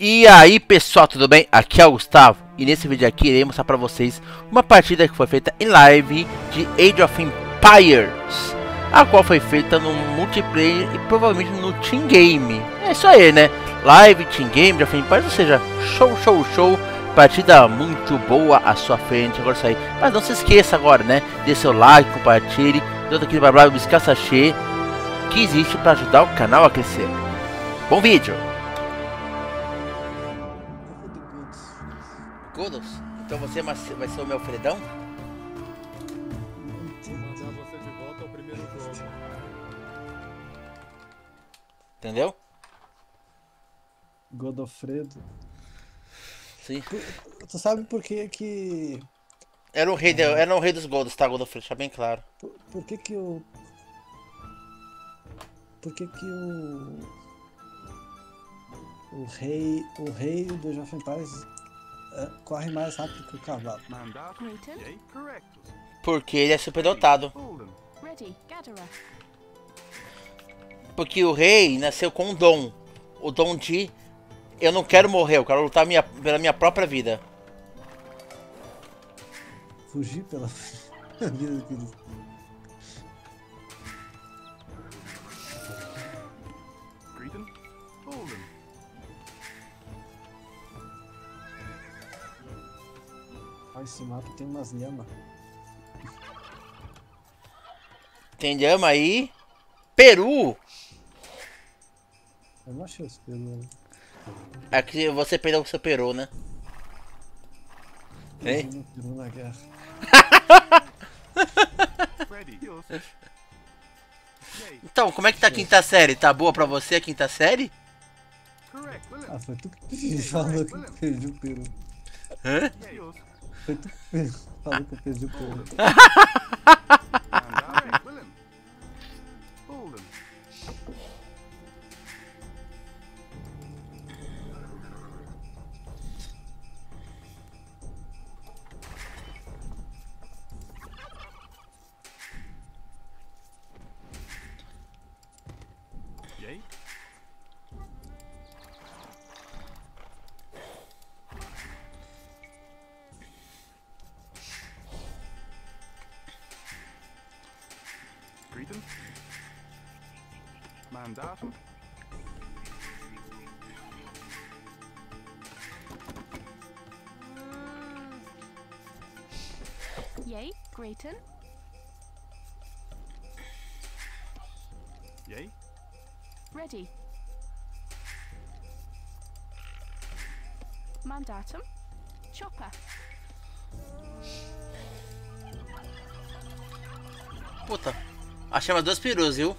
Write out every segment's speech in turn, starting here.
E aí pessoal, tudo bem? Aqui é o Gustavo e nesse vídeo aqui irei mostrar pra vocês uma partida que foi feita em live de Age of Empires, a qual foi feita no multiplayer e provavelmente no team game. É isso aí, né? Live, team game, Age of Empires, ou seja, show, partida muito boa à sua frente. Agora isso aí, mas não se esqueça agora, né? Dê seu like, compartilhe, todo aquele blá blá blá sachê que existe para ajudar o canal a crescer. Bom vídeo! Godos? Então você vai ser o meu Fredão? Vou mandar você de volta ao primeiro jogo. Entendeu? Godofredo. Sim. Tu sabe por que Era o rei, era o rei dos Godos, tá, Godofredo? Deixa bem claro. Por que o rei do Age of Empires corre mais rápido que o cavalo? Porque ele é superdotado. Porque o rei nasceu com um dom. O dom de eu não quero morrer, eu quero lutar pela minha própria vida. Fugir pela vida dele. Esse mapa tem umas lhamas. Tem lhama aí. Peru! Eu não achei esse peru, né? É que você perdeu o seu peru, né? Hein? Peru na guerra. Então, como é que tá a quinta série? Tá boa pra você a quinta série? Ah, foi tu que falou que perdi o peru. Hã? Foi tu que falou que eu perdi o peru. Mandatum. Yay, Grayton. Yay. Ready. Mandatum. Chopper. Puta, achei mais dois perus, viu?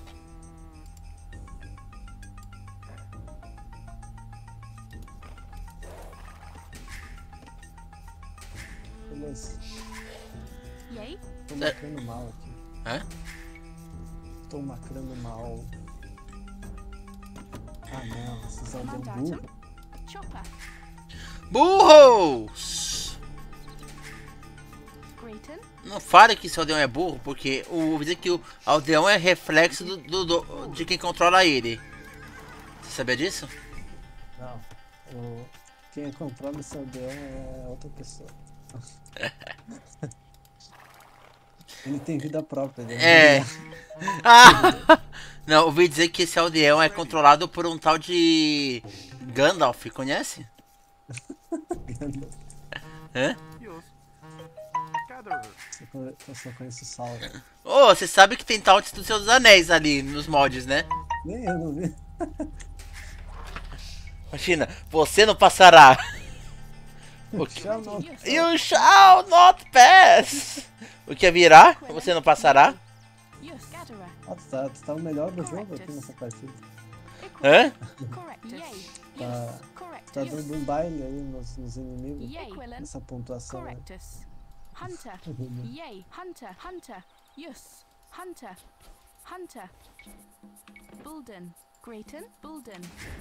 Beleza. Yay. Tô macrando mal aqui. Hã? Tô macrando mal. Ah não, esses aldeão Mandatum. burro. Chopper. Burros! Grayton. Não fale que esse aldeão é burro, porque o dizer que o aldeão é reflexo de quem controla ele. Você sabia disso? Não. Quem controla esse aldeão é outra pessoa. Ele tem vida própria. Ele É. Ah! Não, ouvi dizer que esse aldeão é controlado por um tal de Gandalf, conhece? Hã? Eu só conheço o Sauron. Ô, você sabe que tem tal dos seus anéis ali nos mods, né? Nem eu não vi. Imagina, você não passará. O que... Já não. You shall not pass. O que virá? Você não passará? Yes, gatherer. Ah, tu tá o melhor do jogo aqui nessa partida. Hã? Correct. Yay. Tá, Yes. Correct. tá dando um baile aí nos inimigos. Yay. Essa pontuação aí. Correctus. Hunter. Yay. Hunter. Hunter. Yes. Hunter. Hunter. Bulden. Grayton. Bulden.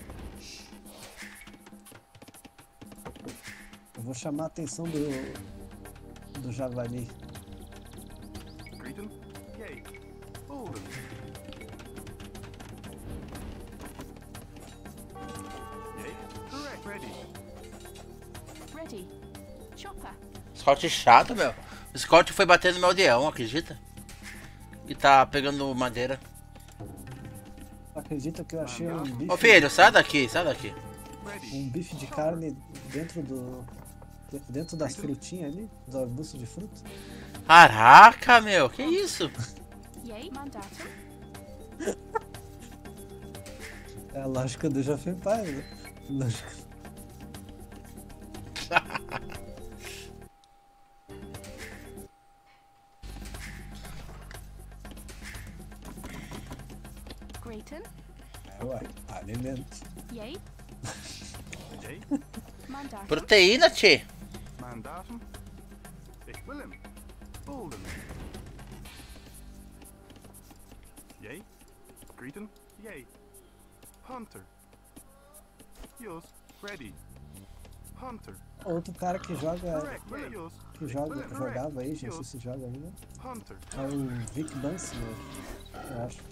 Eu vou chamar a atenção do javali. Greeting. Yay. Bolden. Yay. Correct. Ready. Ready. Chopper. Scout chato, meu. O Scout foi bater no meu aldeão, acredita? E tá pegando madeira. Acredita que eu achei um bife, Ô filho, sai daqui, sai daqui. Ready. um bife de carne dentro das frutinhas ali, dos arbustos de fruta? Caraca, meu, que isso? Yay. Mandatum. É a lógica do Age of Empires, né? Lógica. Grayton. É, ué, alimento. Yay. Yay. Mandatum. Proteína, tchê. Mandatum. Ik wil hem. Bolden. Yay. Greeten. Yay. Hunter. Yos. Ready. Hunter. Outro cara que joga, Correct. Yeah, Yos. jogava aí, já não sei se joga ainda, Hunter. é o Vic Bansinger, eu acho.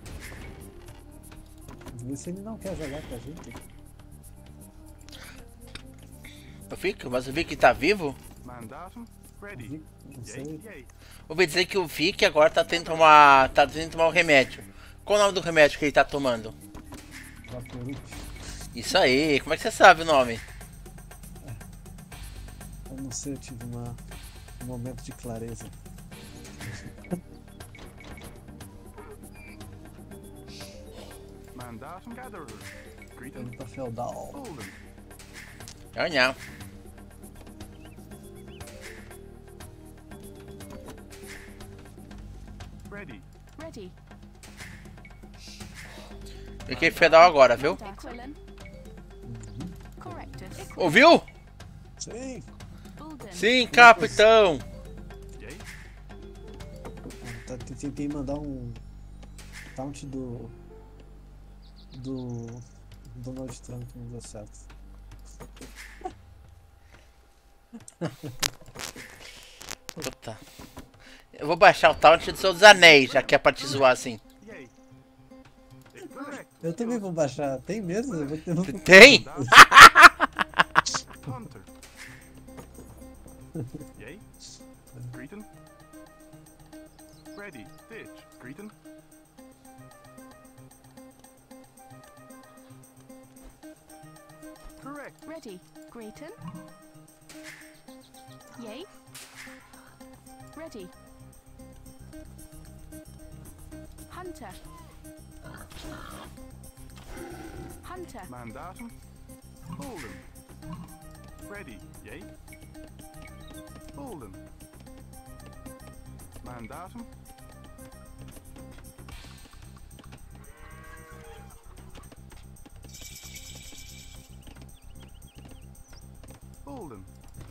Vê se ele não quer jogar com a gente. Eu fico, mas o Vic tá vivo? Mandatum. Ready. Vic, não Yay. sei. Yay. Ouvi dizer que o Vic agora tá tentando tomar. Tá tentando tomar um remédio. Qual o nome do remédio que ele tá tomando? Vaporub. Isso aí, como é que você sabe o nome? Eu não sei, eu tive um momento de clareza. Mandatum gatherer. Greeten. Indo pra feudal. Bolden. Não, não. Ready. Ready. Fiquei fedal agora, viu? Equilin. Correctus. Ouviu? Sim! Bulden. Sim, capitão. Yay. Tentei mandar um taunt do Donald Trump, não deu certo. Puta. Eu vou baixar o taunt do Senhor dos Anéis, já que é pra te zoar assim. Yay. Ik correct. Eu também vou baixar, tem mesmo? Eu vou ter Tem? Hunter. Yay. Greeten. Ready. Ditch. Greeten. Correct. Ready. Grayton. Yay. Ready. Hunter. Hunter. Mandatum. Bolden. Ready. Yay. Bolden. Mandatum. Bolden.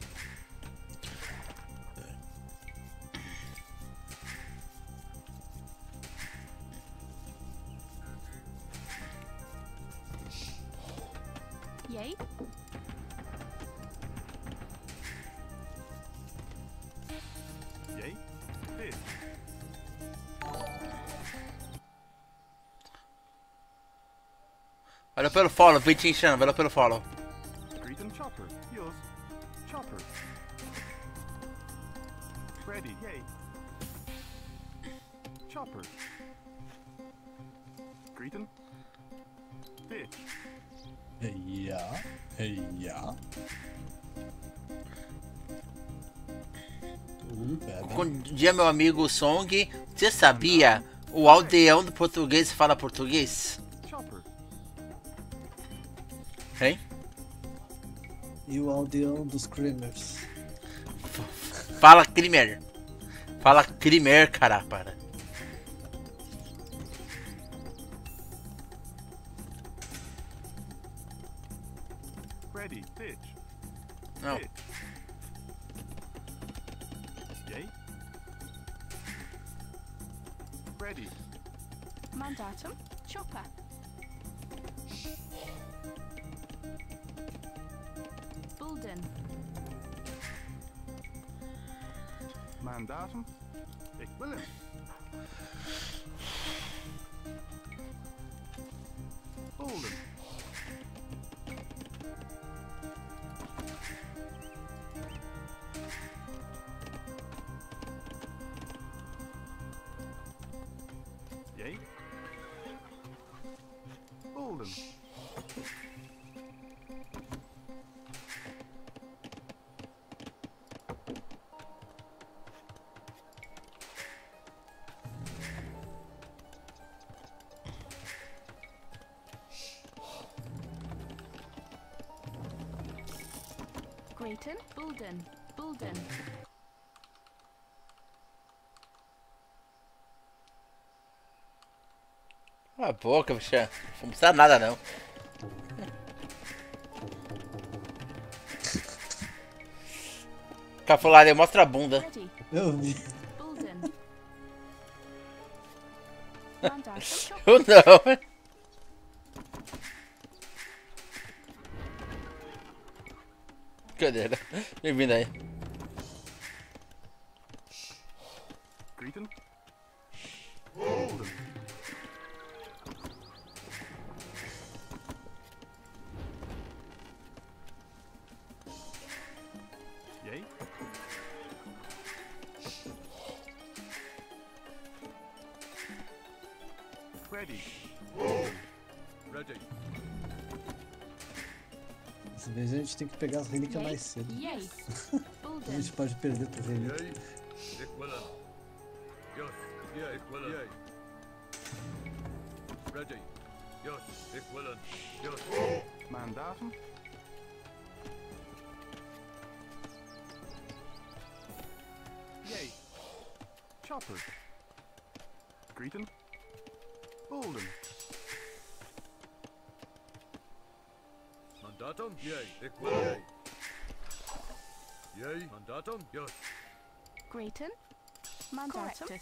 Yay. Yay. Ditch. Valeu pelo follow, Vitinho Chan, valeu pelo follow. Greeten chopper. Yos. Chopper. Ready. Yay. Chopper. Greeten. Ditch. Heia, heia. Pera. Bom dia, meu amigo Song. Você sabia? O aldeão do português fala português? Chopper. Hein? E o aldeão dos Creamers. Fala Crimer. Fala Crimer, cara, para. Ready. Ditch. Não. Ditch. Yay. Ready. Mandatum. Chopper. Bulden. Mandatum. Ik wil hem. Bolden. Yay. Hold them. Grayton, Bulden, Bulden. Cala a boca, bicha. Não precisa nada, não. Cafolaria, mostra a bunda. Ready, Eu vi. Bulden. Mandatum, chopper. Eu não. Cadê? Bem-vindo aí. Greeting. Hold them. Yay. Ready. Ready. Às vezes a gente tem que pegar as relíquias mais cedo. Yay. A Bulden. gente pode perder por relíquia. Yay. Equivalent. Yes. Yeah, equivalent. Yay. Ready. Yes. Equivalent. Yes. Mandatum. Yay. Chopper. Greeting. Bolden. Mandatum. Yay. Equivalent. Yay. Mandatum. Yes. Grayton, Mandatum.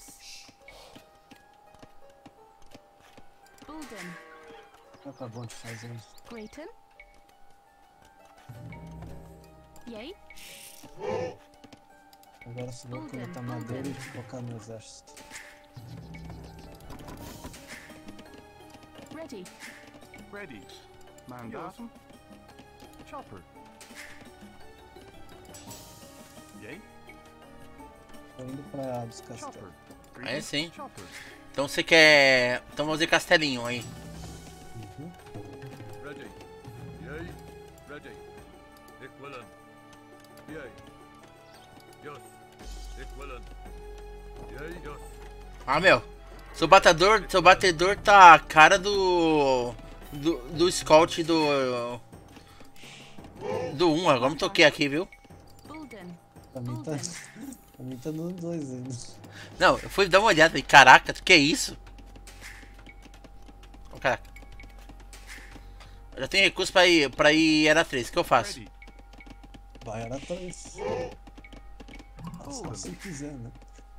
Bulden, Já tá bom de fazer isso. Grayton. Yay, Agora se vou coletar madeira e colocar no exército. ready, Ready. Mandatum. Chopper. Yay. Tô indo pra dos Chopper. castelos. Greeting. sim. Chopper. Então você quer. Então vamos fazer castelinho aí. Uhum. Ready. Yay. Ready. Equivalent. Yay. Yes. Equivalent. Yay. Yes. Ah, meu. Seu batedor tá a cara do Scout do 1. Agora me toquei aqui, viu? Bulden, Pra mim tá. Pra mim tá no 2 ainda. Não, eu fui dar uma olhada e falei, caraca, que é isso? Ô, caraca. Eu já tenho recurso pra ir era 3, o que eu faço? Ready. Vai era 3. Só se quiser, né?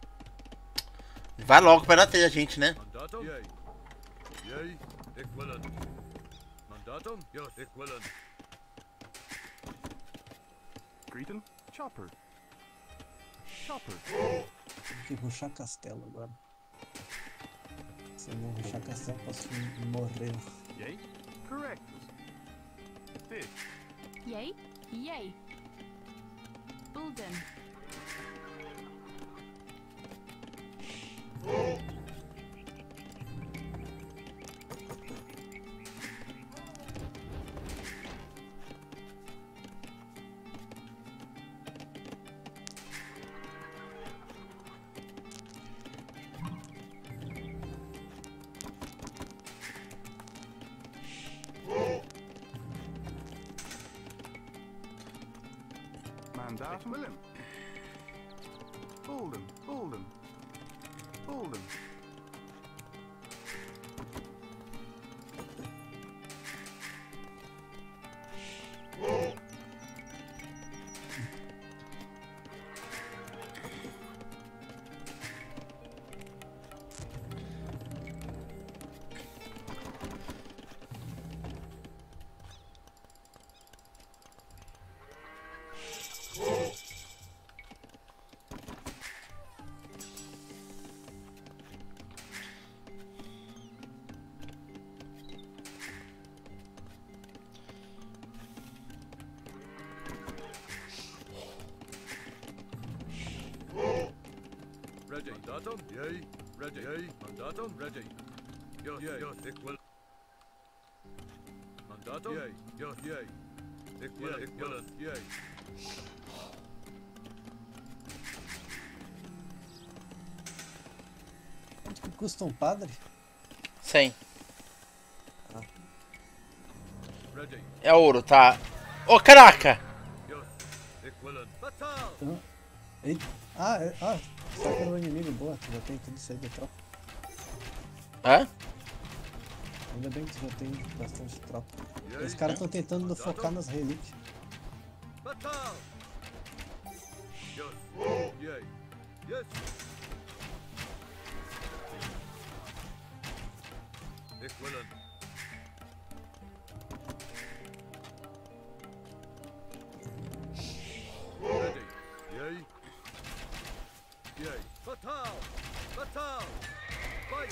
Vai logo pra era 3 a gente, né? Mandatum. Yay. Yay. Equivalent. Mandatum. Yes. Equivalent. Greeting. Chopper. Chopper. Tem que ruxar castelo agora. Se eu não ruxar castelo, posso morrer. Yay. Correct. Fish. yay, yay. Bulden, Mandatum. William. Bolden. Bolden. Bolden. Ready. Mandatum. Yay. Ready. Yay. Mandatum. Ready. Yes, yes, equal. Mandatum? Yay, yes, yay. Equivalent, yay. Quanto que custa um padre? 100. Ready. É ouro, tá? Ô, caraca! Yes, equivalent. Batal! Então, eita. Só que era o inimigo. Boa, tu já tem tudo isso aí da tropa. Hã? Ainda bem que tu já tem bastante tropa. Yay. Os caras estão tentando focar nas relíquias. Batal! Yes, yay. Yes. Equivalent. Ready. Yay. Yay. Batal! Batal! Fight!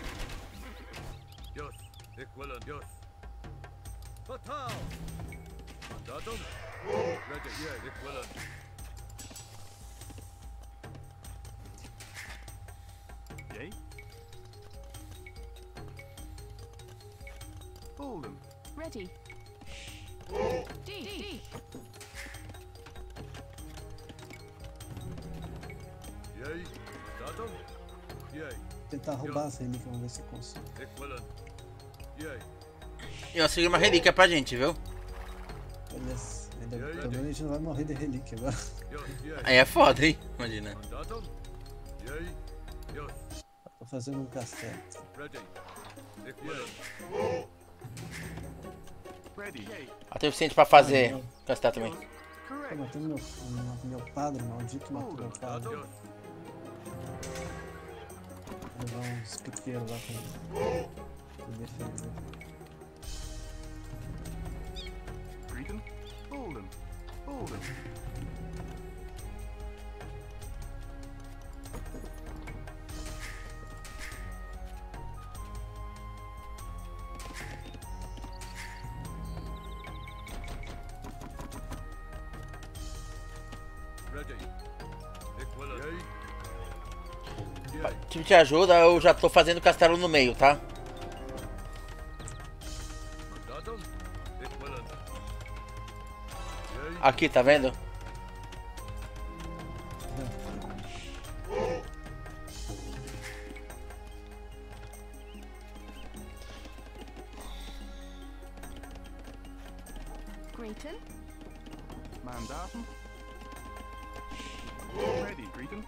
Yes. Equivalent. Yes. Batal! Mandatum? Ready. Yeah. Equivalent. Yay. Pull them. Ready. D. Yay. Mandatum? Yay. Tentar roubar as relíquias, vamos ver se eu consigo. Equivalent. Yay. E eu consegui uma relíquia pra gente, viu? Beleza. Pelo menos a gente não vai morrer de relíquia agora. Yes. Yay. Aí é foda, hein? Imagina. Mandatum? Yay. Yes. Tô fazendo um castelo. Ready. Equivalent. Ready. Yay. Até o suficiente pra fazer. Gastar também. Tô Correct. matando meu padre, maldito matou meu padre. Mandatum? Vou levar uns piqueiros lá pra me defender. Greet them. Pull them. Pull them. Ready. Equivalent. Yay. Pra Yay. time de ajuda, eu já tô fazendo castelo no meio, tá? Mandatum? Equivalent. Yay. Aqui, tá vendo? Grayton. Mandatum. Ready. Greet them.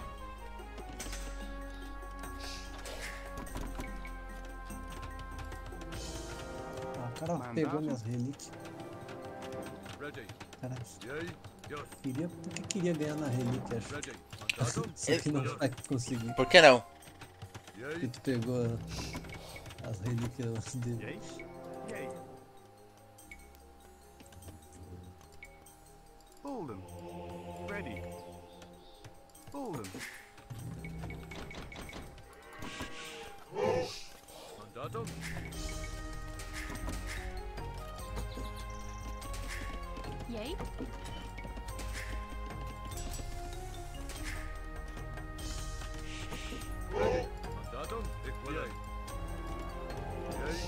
Ah, o cara pegou minhas relíquias. Ready. Cara, Yay. Yes. por que queria ganhar na relíquia? Acho. Ready. Mandatum? Só que não vai conseguir. Por que não? Porque Yay. tu pegou as relíquias dele. Yay. Yay. Pull them. Ready. Pull them. Mandatum? Yay. Ready. Mandatum? Equivalent. Yay.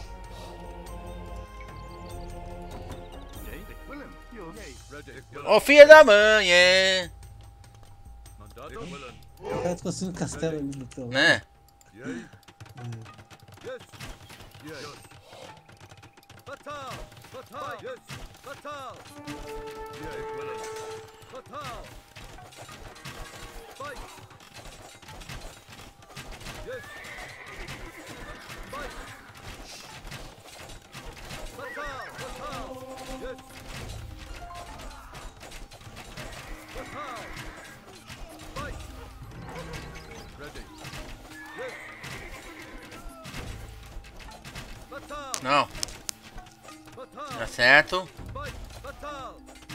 Yay. Willem. Yours. Yay. Ready. Ô Equivalent. filha da mãe, é. Mandatum? Equivalent. O cara tá construindo um castelo ali no teu lado. Né? Yay. É. Yes. Yay. Yes. Batal! Batal! Yes. Batal! Yeah, equivalent. Batal! Fight! Yes. Fight! Batal! Batal! Yes. Batal! Fight! Ready. Yes. Batal! Não, Batal! tá certo. Fight! Batal!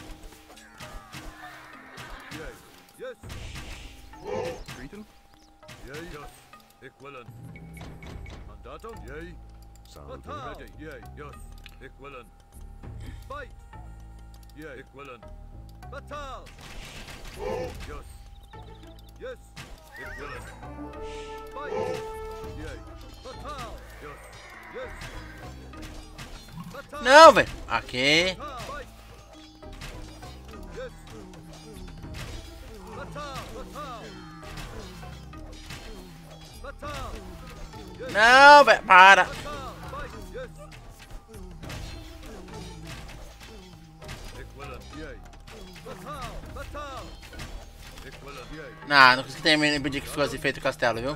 Yay! Yes! Greet them. Yay! Yes! Equivalent! Mandatum? Yay! Sound Batal! Ready! Yay! Yes! Equivalent! Fight! Yay! Equivalent! Batal! Yes! Yes! Equivalent! Fight! Yay! Batal! Não, velho. Aqui. Não, velho. Para. Não, não consegui terminar impedir que ficou assim feito o castelo, viu?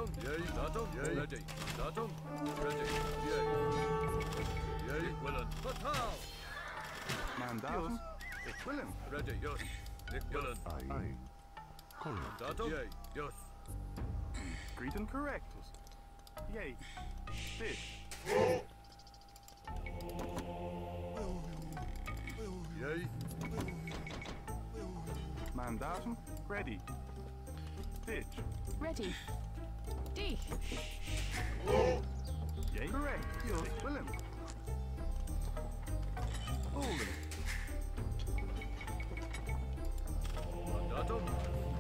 Mandatum. Equilin. Ready, yes. Equivalent. Aye. Correct. Datum. Yay, yes. Greeting correctus. Yay. Fish. Yay. Mandatum. Ready. Ditch. Ready. D. Yay. Correct. Yes. Equilin. Olden. Datum.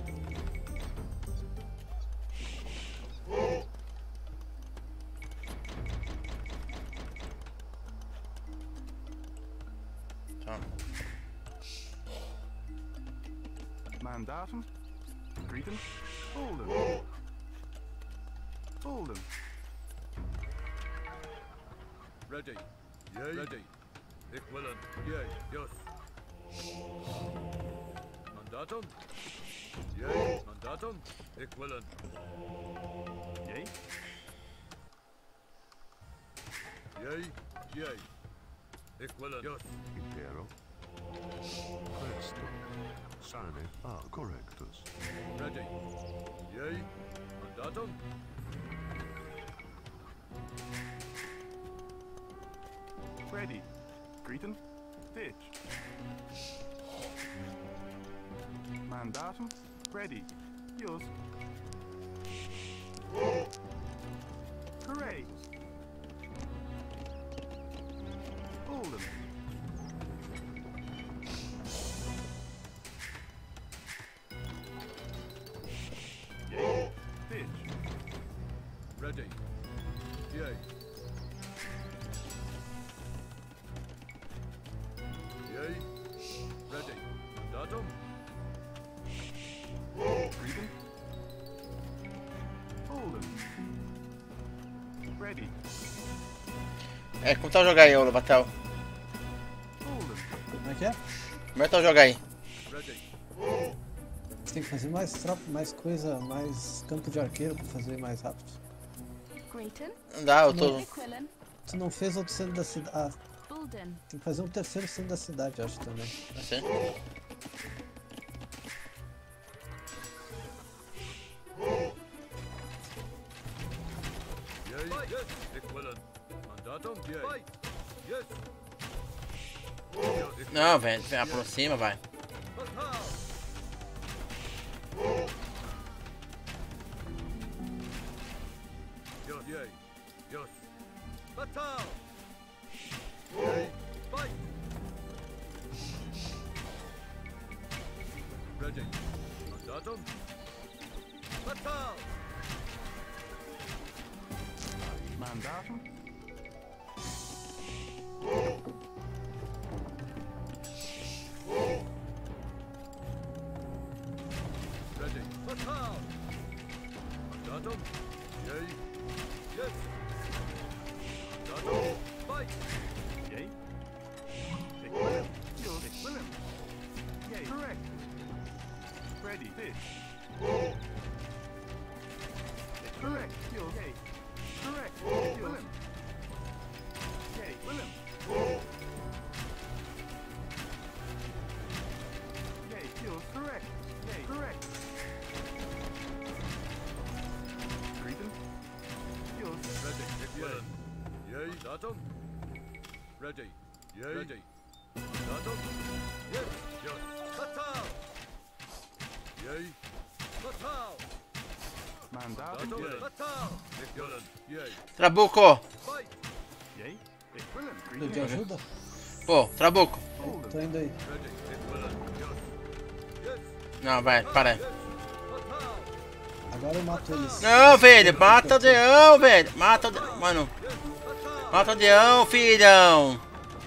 Tá. Mandatum. Greeting. Olden. Olden. Ready. Yay. Ready. Equivalent. Yay, yes. Mandatum. Yay. Mandatum. Equivalent. Yay. Yay. Yay. Equivalent. Yes. Impero. Presto. Sane a correctus. Ready. Yay. Mandatum. Ready. Greeting. Ditch. Mandatum. Ready. Yours. Correct. Olden. Yay. Ditch. Ready. Yay. Yay. Ready. Datum. Greeting. Olden. Ready. É, como tá o jogo aí, ô Batel? Olden. Como é que é? Como é que tá o jogo aí? Ready. Você tem que fazer mais tropa, mais coisa, mais campo de arqueiro pra fazer mais rápido. Grayton. Não dá, eu tô... Equilin. Tu não fez outro centro da cidade. Ah, Bulden. tem que fazer um terceiro centro da cidade, eu acho também. Assim. Yay. Yes. Equivalent. Mandatum. Yay. Yes. Não, velho, vem aproxima, vai. Yes. Yay. Yes. Batal. Yay. Fight. Ready. Mandatum. Batal. Mandatum. Ready. Batal. Mandatum. Yay. Yes. Mandatum. Fight. Yay. Equilin. Yours. Equilin. Yay. Correct. Ready. Fish. Correct. Yours. Yay. Correct. Equilin. Yay. Equilin. Yay. Yours. Correct. Yay. Correct. Greeting. Yours. Ready. Equivalent. Yay. Datum. Ready. Yay. Ready. Datum. Yes. Yes. Batal. Yay. Batal. Mandatum. Datum. Yay. Batal. Equivalent. Yay. Trabuco! Fight. Yay. Equilin. Precisa de Greeting. ajuda? Pô, Trabuco! Olden. Tô indo aí. Ready. Equivalent. Yes. Yes. Não, vai, para aí. Yes. Batal. Agora eu mato eles. Não, velho, mata o Deão, velho. Mata o Deão, mano. Mata o Deão, filhão.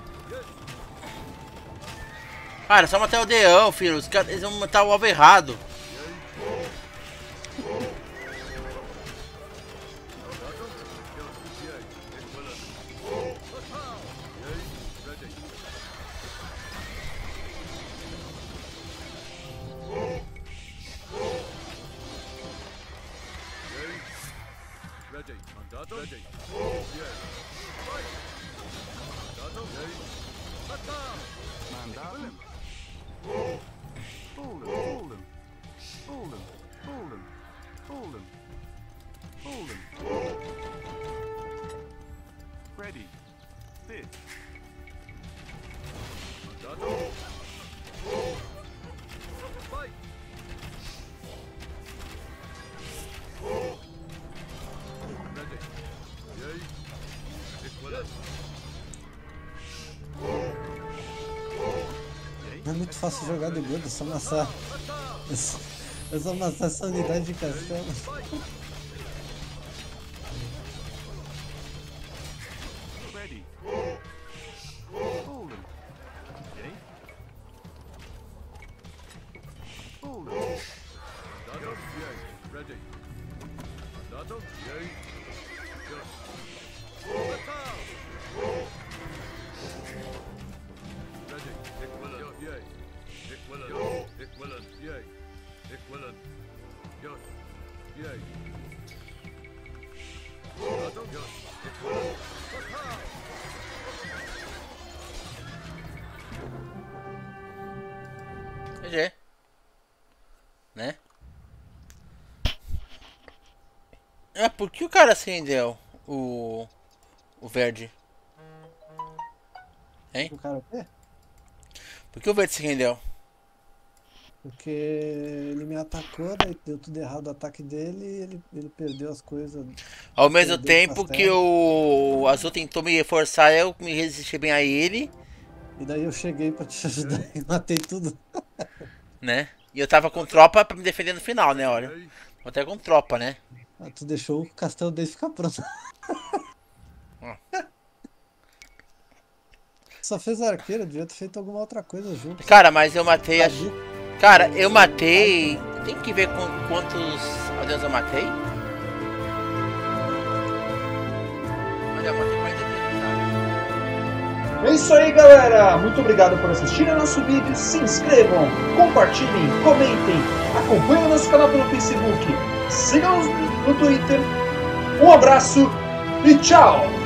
Cara, só matar o Deão, filho. Os caras, eles vão matar o alvo errado. Ready. Mandato. Ready. Yes. Fight. Mandato. Yay. Attack. Mandatum. Hold him. Hold him. Hold him. Hold him. Hold him. Hold him. Ready. This. Mandato. Fight. Ready. Yay. Equivalent. Não é muito fácil jogar de gordo, é só amassar. É só amassar essa unidade de castelo. Ready. Hold him. Okay. Hold him. Mandato. Yay. Ready. Mandato. Yay. Good. Attack. Ready. Equivalent. Yay. Equivalent. Equivalent. Yay. Equivalent. Good. Yay. Mandato. Good. Equivalent. Attack. GG. Né? É, por que o cara acendeu o verde? O cara o quê? Por que o verde se rendeu? Porque ele me atacou, daí deu tudo errado o ataque dele e ele perdeu as coisas. Ao mesmo Perdeu o tempo que castelo. o azul tentou me reforçar, eu me resisti bem a ele, E daí eu cheguei pra te ajudar e matei tudo. né? E eu tava com tropa pra me defender no final, né? Olha. Vou até com tropa, né? Ah, tu deixou o castelo dele ficar pronto. Só fez arqueiro, devia ter feito alguma outra coisa junto. Cara, mas eu matei as... Cara, eu matei... Tem que ver com quantos aldeões eu matei. Olha, eu matei 40 vezes, tá? É isso aí, galera! Muito obrigado por assistirem nosso vídeo. Se inscrevam, compartilhem, comentem, acompanhem o nosso canal pelo Facebook, sigam-nos no Twitter. Um abraço e tchau!